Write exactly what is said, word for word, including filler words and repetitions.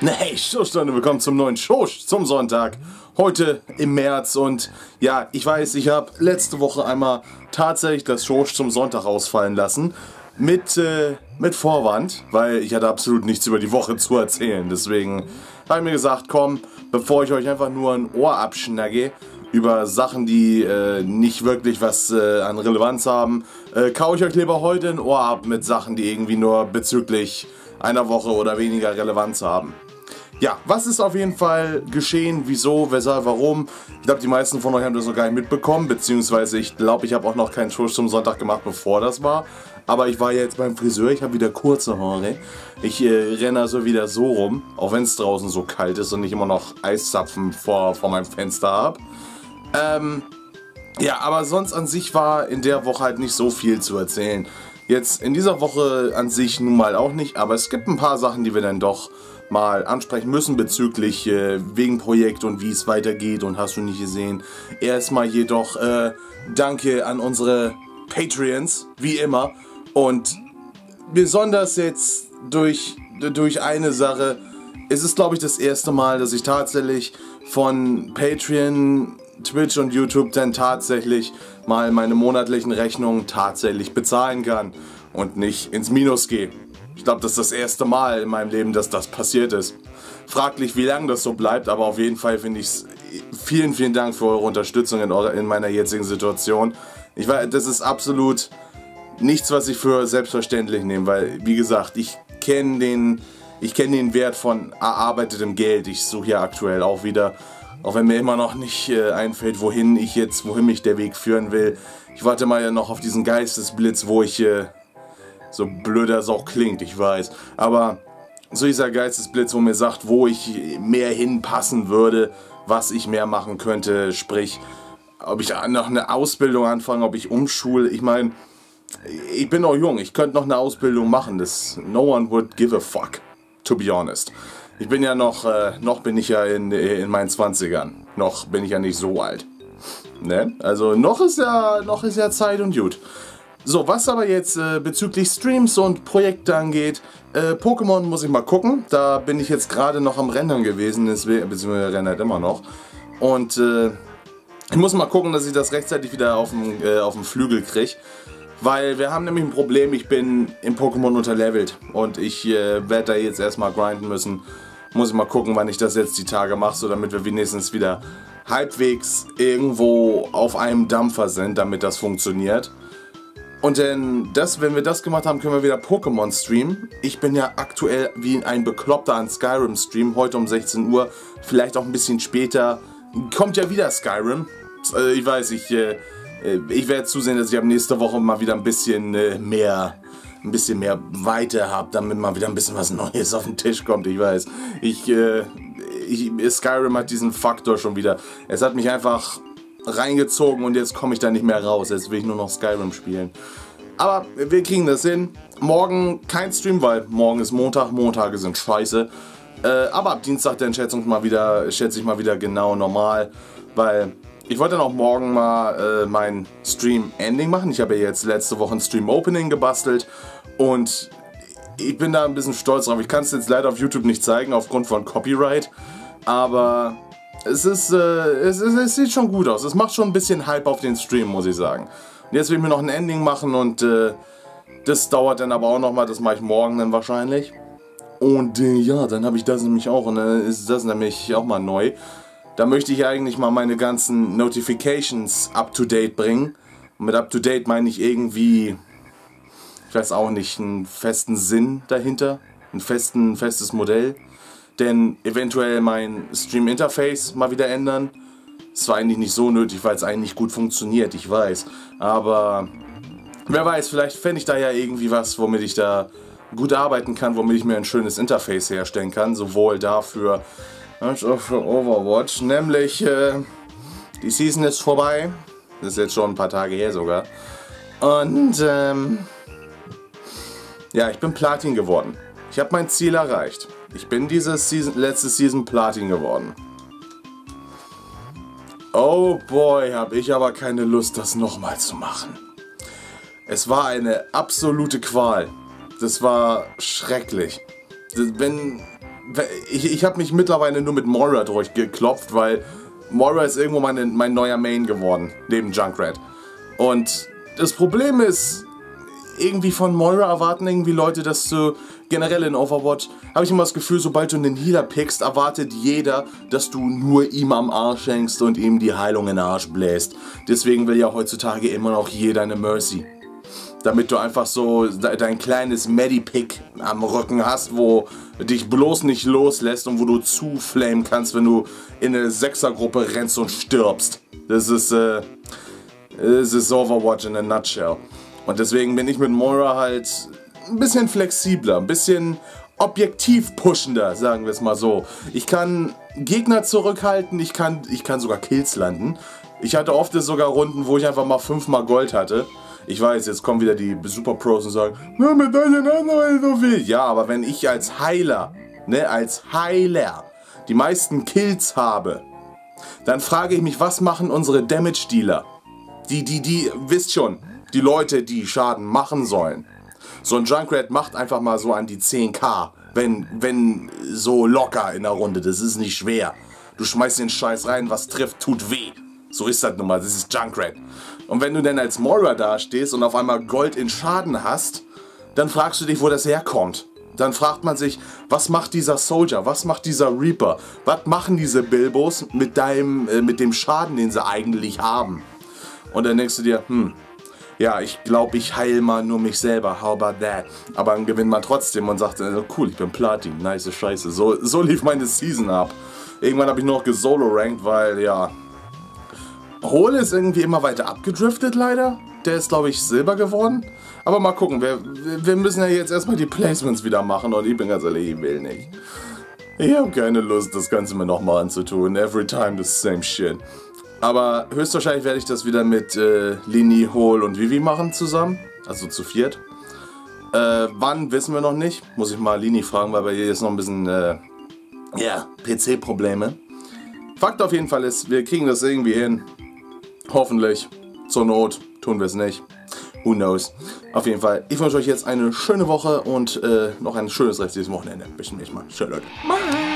Hey, Showstunde, willkommen zum neuen Show zum Sonntag. Heute im März und ja, ich weiß, ich habe letzte Woche einmal tatsächlich das Show zum Sonntag ausfallen lassen. Mit, äh, mit Vorwand, weil ich hatte absolut nichts über die Woche zu erzählen. Deswegen habe ich mir gesagt, komm, bevor ich euch einfach nur ein Ohr abschnacke über Sachen, die äh, nicht wirklich was äh, an Relevanz haben, äh, kaue ich euch lieber heute ein Ohr ab mit Sachen, die irgendwie nur bezüglich einer Woche oder weniger Relevanz haben. Ja, was ist auf jeden Fall geschehen, wieso, weshalb, warum? Ich glaube, die meisten von euch haben das noch gar nicht mitbekommen, beziehungsweise ich glaube, ich habe auch noch keinen Show zum Sonntag gemacht, bevor das war. Aber ich war jetzt beim Friseur, ich habe wieder kurze Haare. Ich äh, renne also wieder so rum, auch wenn es draußen so kalt ist und ich immer noch Eiszapfen vor, vor meinem Fenster habe. Ähm, ja, aber sonst an sich war in der Woche halt nicht so viel zu erzählen. Jetzt in dieser Woche an sich nun mal auch nicht, aber es gibt ein paar Sachen, die wir dann doch mal ansprechen müssen bezüglich äh, wegen Projekt und wie es weitergeht und hast du nicht gesehen. Erstmal jedoch äh, danke an unsere Patreons, wie immer. Und besonders jetzt durch, durch eine Sache ist es, glaube ich, das erste Mal, dass ich tatsächlich von Patreon, Twitch und YouTube dann tatsächlich mal meine monatlichen Rechnungen tatsächlich bezahlen kann und nicht ins Minus gehe. Ich glaube, das ist das erste Mal in meinem Leben, dass das passiert ist. Fraglich, wie lange das so bleibt, aber auf jeden Fall finde ich es. Vielen, vielen Dank für eure Unterstützung in, eure, in meiner jetzigen Situation. Ich weiß, das ist absolut nichts, was ich für selbstverständlich nehme, weil, wie gesagt, ich kenne den, ich kenne den Wert von erarbeitetem Geld. Ich suche ja aktuell auch wieder, auch wenn mir immer noch nicht äh, einfällt, wohin ich jetzt, wohin mich der Weg führen will. Ich warte mal ja noch auf diesen Geistesblitz, wo ich äh, so blöd das auch klingt, ich weiß. Aber so dieser Geistesblitz, wo mir sagt, wo ich mehr hinpassen würde, was ich mehr machen könnte. Sprich, ob ich noch eine Ausbildung anfange, ob ich umschule. Ich meine, ich bin noch jung, ich könnte noch eine Ausbildung machen. Das, no one would give a fuck, to be honest. Ich bin ja noch, äh, noch bin ich ja in, in meinen zwanzigern. Noch bin ich ja nicht so alt. Ne? Also noch ist ja, noch ist ja Zeit und gut. So, was aber jetzt äh, bezüglich Streams und Projekte angeht, äh, Pokémon muss ich mal gucken. Da bin ich jetzt gerade noch am Rendern gewesen, beziehungsweise rendert immer noch. Und äh, ich muss mal gucken, dass ich das rechtzeitig wieder auf den, äh, auf den Flügel kriege. Weil wir haben nämlich ein Problem, ich bin im Pokémon unterlevelt. Und ich äh, werde da jetzt erstmal grinden müssen. Muss ich mal gucken, wann ich das jetzt die Tage mache, so damit wir wenigstens wieder halbwegs irgendwo auf einem Dampfer sind, damit das funktioniert. Und denn das, wenn wir das gemacht haben, können wir wieder Pokémon streamen. Ich bin ja aktuell wie ein Bekloppter an Skyrim streamen, heute um sechzehn Uhr, vielleicht auch ein bisschen später. Kommt ja wieder Skyrim. Also ich weiß, ich, äh, ich werde zusehen, dass ich ab nächste Woche mal wieder ein bisschen äh, mehr, ein bisschen mehr Weite habe, damit mal wieder ein bisschen was Neues auf den Tisch kommt. Ich weiß, ich, äh, ich, Skyrim hat diesen Faktor schon wieder. Es hat mich einfach reingezogen und jetzt komme ich da nicht mehr raus. Jetzt will ich nur noch Skyrim spielen. Aber wir kriegen das hin. Morgen kein Stream, weil morgen ist Montag. Montage sind scheiße. Äh, aber ab Dienstag dann schätze ich mal wieder, schätze ich mal wieder genau normal. Weil ich wollte dann auch morgen mal äh, mein Stream-Ending machen. Ich habe ja jetzt letzte Woche ein Stream-Opening gebastelt. Und ich bin da ein bisschen stolz drauf. Ich kann es jetzt leider auf YouTube nicht zeigen, aufgrund von Copyright. Aber Es, ist, äh, es, es, es sieht schon gut aus. Es macht schon ein bisschen Hype auf den Stream, muss ich sagen. Und jetzt will ich mir noch ein Ending machen und äh, das dauert dann aber auch nochmal. Das mache ich morgen dann wahrscheinlich. Und äh, ja, dann habe ich das nämlich auch. Und dann ist das nämlich auch mal neu. Da möchte ich eigentlich mal meine ganzen Notifications up-to-date bringen. Und mit up-to-date meine ich irgendwie, ich weiß auch nicht, einen festen Sinn dahinter. Ein festen, festes Modell. Denn eventuell mein Stream-Interface mal wieder ändern. Das war eigentlich nicht so nötig, weil es eigentlich gut funktioniert, ich weiß. Aber wer weiß, vielleicht fände ich da ja irgendwie was, womit ich da gut arbeiten kann, womit ich mir ein schönes Interface herstellen kann. Sowohl dafür als auch für Overwatch. Nämlich, äh, die Season ist vorbei. Das ist jetzt schon ein paar Tage her sogar. Und, ähm, ja, ich bin Platin geworden. Ich habe mein Ziel erreicht. Ich bin diese Season, letzte Season Platin geworden. Oh boy, habe ich aber keine Lust, das nochmal zu machen. Es war eine absolute Qual. Das war schrecklich. Wenn ich, ich habe mich mittlerweile nur mit Moira durchgeklopft, weil Moira ist irgendwo meine, mein neuer Main geworden, neben Junkrat. Und das Problem ist, irgendwie von Moira erwarten irgendwie Leute, dass du generell in Overwatch, habe ich immer das Gefühl, sobald du einen Healer pickst, erwartet jeder, dass du nur ihm am Arsch hängst und ihm die Heilung in den Arsch bläst. Deswegen will ja heutzutage immer noch jeder eine Mercy. Damit du einfach so dein kleines Medipick am Rücken hast, wo dich bloß nicht loslässt und wo du zuflamen kannst, wenn du in eine Sechsergruppe rennst und stirbst. Das ist, äh, das ist Overwatch in a nutshell. Und deswegen bin ich mit Moira halt ein bisschen flexibler, ein bisschen objektiv pushender, sagen wir es mal so. Ich kann Gegner zurückhalten, ich kann, ich kann sogar Kills landen. Ich hatte oft sogar Runden, wo ich einfach mal fünfmal Gold hatte. Ich weiß, jetzt kommen wieder die Super Pros und sagen, na, mit deinen anderen so viel. Ja, aber wenn ich als Heiler, ne, als Heiler die meisten Kills habe, dann frage ich mich, was machen unsere Damage-Dealer? Die, die, die, wisst schon, die Leute, die Schaden machen sollen. So ein Junkrat macht einfach mal so an die zehn K, wenn, wenn so locker in der Runde, das ist nicht schwer. Du schmeißt den Scheiß rein, was trifft, tut weh. So ist das nun mal, das ist Junkrat. Und wenn du dann als Moira dastehst und auf einmal Gold in Schaden hast, dann fragst du dich, wo das herkommt. Dann fragt man sich, was macht dieser Soldier, was macht dieser Reaper, was machen diese Bilbos mit, deinem, äh, mit dem Schaden, den sie eigentlich haben. Und dann denkst du dir, hm, ja, ich glaube, ich heile mal nur mich selber, how about that? Aber dann gewinnt man trotzdem und sagt, äh, cool, ich bin Platin, nice Scheiße. So, so lief meine Season ab. Irgendwann habe ich noch gesolo-ranked, weil, ja, Hole ist irgendwie immer weiter abgedriftet, leider. Der ist, glaube ich, Silber geworden. Aber mal gucken, wir, wir müssen ja jetzt erstmal die Placements wieder machen und ich bin ganz ehrlich, ich will nicht. Ich habe keine Lust, das Ganze mir nochmal anzutun. Every time the same shit. Aber höchstwahrscheinlich werde ich das wieder mit äh, Lini, Hole und Vivi machen zusammen. Also zu viert. Äh, wann, wissen wir noch nicht. Muss ich mal Lini fragen, weil bei ihr ist noch ein bisschen, äh, ja, P C-Probleme. Fakt auf jeden Fall ist, wir kriegen das irgendwie hin. Hoffentlich. Zur Not tun wir es nicht. Who knows. Auf jeden Fall, ich wünsche euch jetzt eine schöne Woche und äh, noch ein schönes restliches Wochenende. Bis zum nächsten Mal. Ciao, Leute. Bye.